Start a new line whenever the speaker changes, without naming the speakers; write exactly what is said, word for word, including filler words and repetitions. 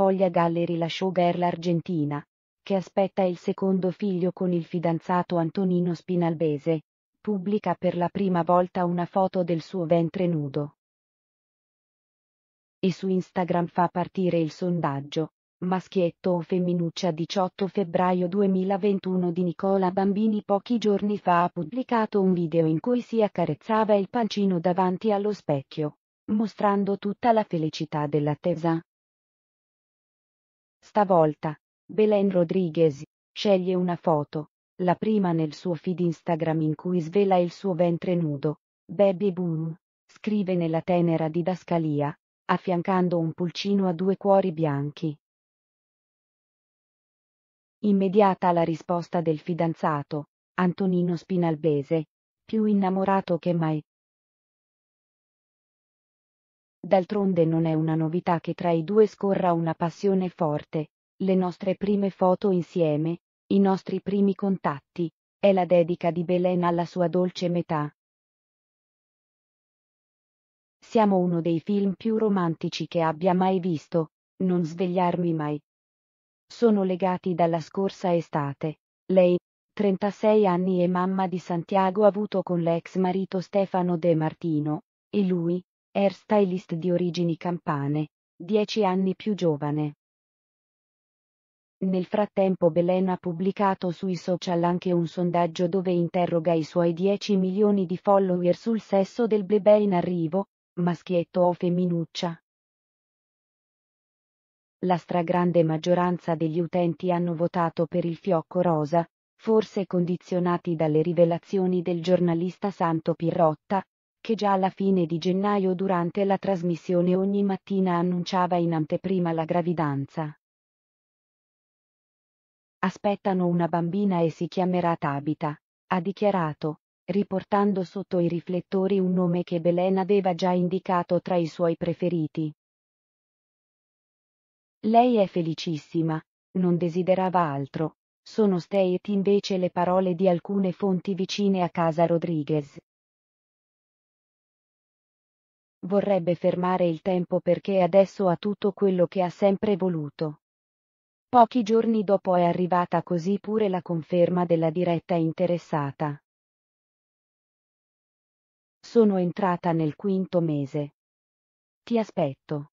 sfoglia Gallery la showgirl argentina, che aspetta il secondo figlio con il fidanzato Antonino Spinalbese, pubblica per la prima volta una foto del suo ventre nudo. E su Instagram fa partire il sondaggio, maschietto o femminuccia. Diciotto febbraio duemilaventuno di Nicola Bambini pochi giorni fa ha pubblicato un video in cui si accarezzava il pancino davanti allo specchio, mostrando tutta la felicità dell'attesa. Stavolta, Belen Rodriguez sceglie una foto, la prima nel suo feed Instagram in cui svela il suo ventre nudo. Baby boom, scrive nella tenera didascalia, affiancando un pulcino a due cuori bianchi. Immediata la risposta del fidanzato, Antonino Spinalbese, più innamorato che mai. D'altronde non è una novità che tra i due scorra una passione forte, le nostre prime foto insieme, i nostri primi contatti, è la dedica di Belen alla sua dolce metà. Siamo uno dei film più romantici che abbia mai visto, non svegliarmi mai. Sono legati dalla scorsa estate. Lei, trentasei anni e mamma di Santiago avuto con l'ex marito Stefano De Martino, e lui, hairstylist di origini campane, dieci anni più giovane. Nel frattempo Belen ha pubblicato sui social anche un sondaggio dove interroga i suoi dieci milioni di follower sul sesso del bebè in arrivo, maschietto o femminuccia. La stragrande maggioranza degli utenti hanno votato per il fiocco rosa, forse condizionati dalle rivelazioni del giornalista Santo Pierrotta, che già alla fine di gennaio durante la trasmissione Ogni Mattina annunciava in anteprima la gravidanza. Aspettano una bambina e si chiamerà Tabita, ha dichiarato, riportando sotto i riflettori un nome che Belen aveva già indicato tra i suoi preferiti. Lei è felicissima, non desiderava altro, sono state invece le parole di alcune fonti vicine a casa Rodriguez. Vorrebbe fermare il tempo perché adesso ha tutto quello che ha sempre voluto. Pochi giorni dopo è arrivata così pure la conferma della diretta interessata. Sono entrata nel quinto mese. Ti aspetto.